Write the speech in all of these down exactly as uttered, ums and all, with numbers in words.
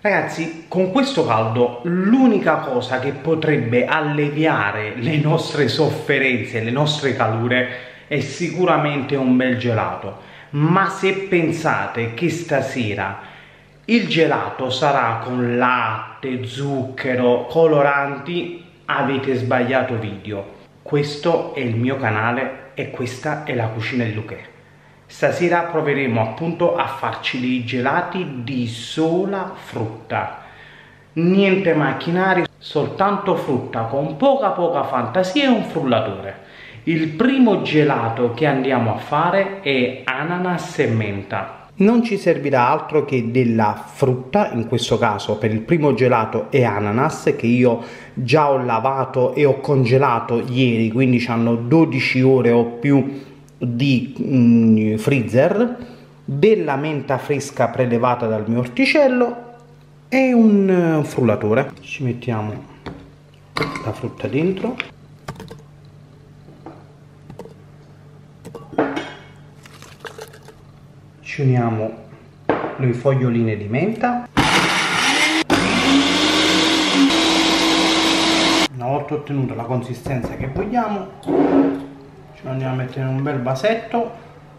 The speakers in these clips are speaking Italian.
Ragazzi, con questo caldo l'unica cosa che potrebbe alleviare le nostre sofferenze, le nostre calure, è sicuramente un bel gelato. Ma se pensate che stasera il gelato sarà con latte, zucchero, coloranti, avete sbagliato video. Questo è il mio canale e questa è la cucina di Luché. Stasera proveremo appunto a farci dei gelati di sola frutta. Niente macchinari, soltanto frutta con poca poca fantasia e un frullatore. Il primo gelato che andiamo a fare è ananas e menta. Non ci servirà altro che della frutta, in questo caso per il primo gelato è ananas, che io già ho lavato e ho congelato ieri, quindi hanno dodici ore o più di mm, freezer, della menta fresca prelevata dal mio orticello e un uh, frullatore. Ci mettiamo la frutta dentro, ci uniamo le foglioline di menta. Una volta ottenuta la consistenza che vogliamo, ci andiamo a mettere in un bel vasetto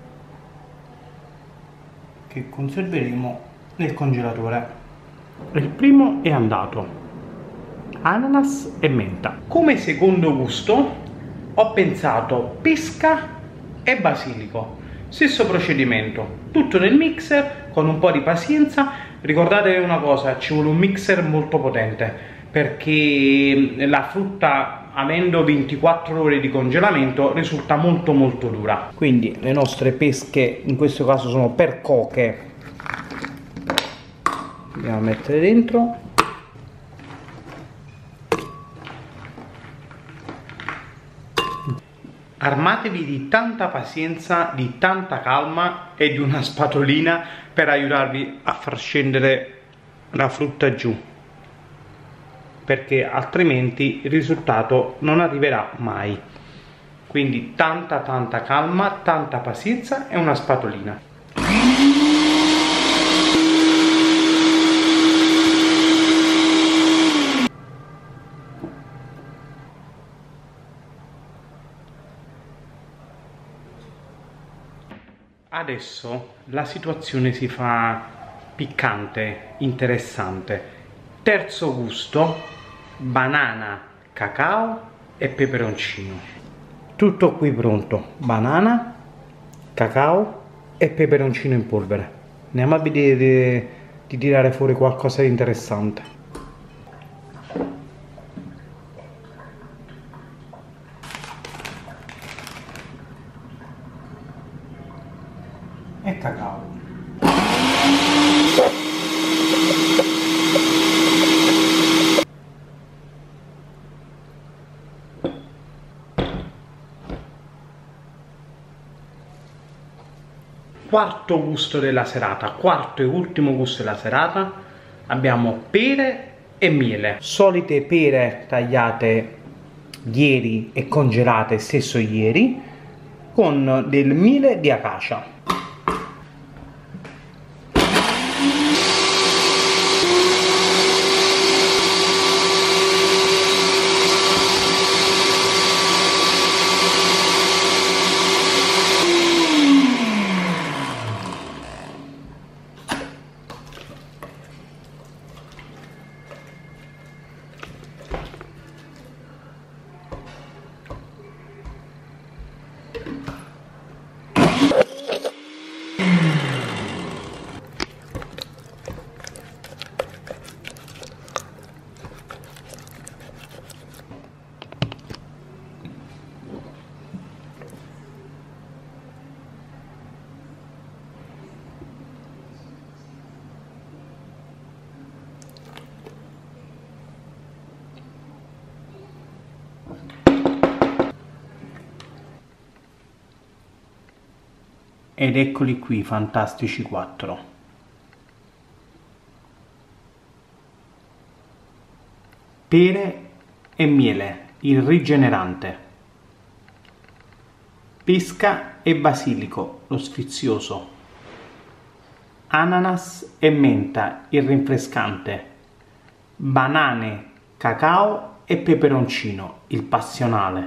che conserveremo nel congelatore. Il primo è andato, ananas e menta. Come secondo gusto ho pensato pesca e basilico, stesso procedimento, tutto nel mixer con un po' di pazienza. Ricordate una cosa, ci vuole un mixer molto potente perché la frutta, avendo ventiquattro ore di congelamento, risulta molto molto dura. Quindi le nostre pesche in questo caso sono percoche, andiamo a mettere dentro. Armatevi di tanta pazienza, di tanta calma e di una spatolina per aiutarvi a far scendere la frutta giù, perché altrimenti il risultato non arriverà mai. Quindi tanta tanta calma, tanta pazienza e una spatolina. Adesso la situazione si fa piccante, interessante. Terzo gusto, banana, cacao e peperoncino. Tutto qui pronto, banana, cacao e peperoncino in polvere. Andiamo a vedere di tirare fuori qualcosa di interessante. E cacao. Quarto gusto della serata, quarto e ultimo gusto della serata, abbiamo pere e miele. Solite pere tagliate ieri e congelate stesso ieri, con del miele di acacia. Ed eccoli qui i fantastici quattro. Pere e miele, il rigenerante. Pesca e basilico, lo sfizioso. ananas e menta, il rinfrescante, banane, cacao e peperoncino, il passionale.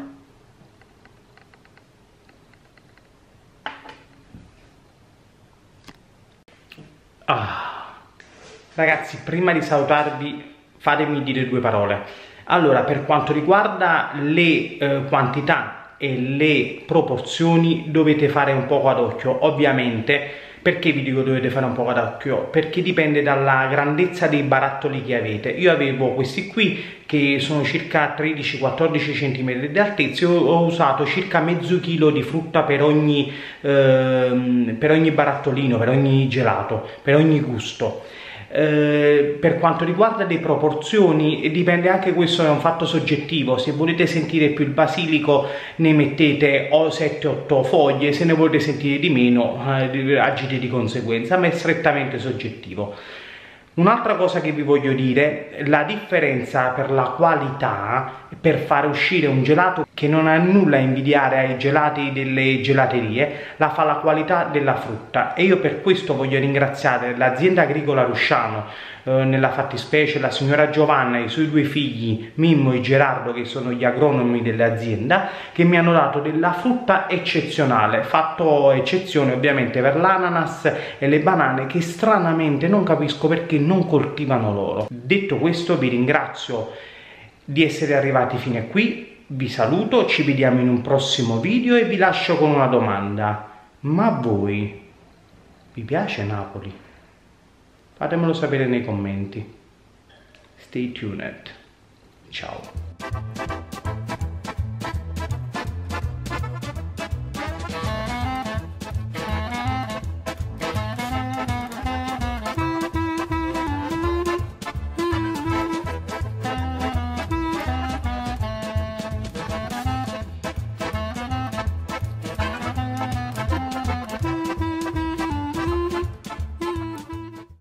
Ah. Ragazzi, prima di salutarvi fatemi dire due parole. Allora, per quanto riguarda le eh, quantità e le proporzioni dovete fare un poco ad occhio, ovviamente. Perché vi dico dovete fare un po' ad occhio? Perché dipende dalla grandezza dei barattoli che avete. Io avevo questi qui che sono circa tredici quattordici centimetri di altezza e ho usato circa mezzo chilo di frutta per ogni, ehm, per ogni barattolino, per ogni gelato, per ogni gusto. Eh, per quanto riguarda le proporzioni dipende anche, questo è un fatto soggettivo. Se volete sentire più il basilico ne mettete sette otto foglie, se ne volete sentire di meno eh, agite di conseguenza, ma è strettamente soggettivo. Un'altra cosa che vi voglio dire, la differenza per la qualità per fare uscire un gelato che non ha nulla a invidiare ai gelati delle gelaterie, la fa la qualità della frutta, e io per questo voglio ringraziare l'azienda agricola Rusciano, eh, nella fattispecie la signora Giovanna e i suoi due figli Mimmo e Gerardo, che sono gli agronomi dell'azienda, che mi hanno dato della frutta eccezionale, fatto eccezione ovviamente per l'ananas e le banane, che stranamente non capisco perché non coltivano loro. Detto questo, vi ringrazio di essere arrivati fino a qui, vi saluto, ci vediamo in un prossimo video e vi lascio con una domanda: ma a voi vi piace Napoli? Fatemelo sapere nei commenti. Stay tuned. Ciao.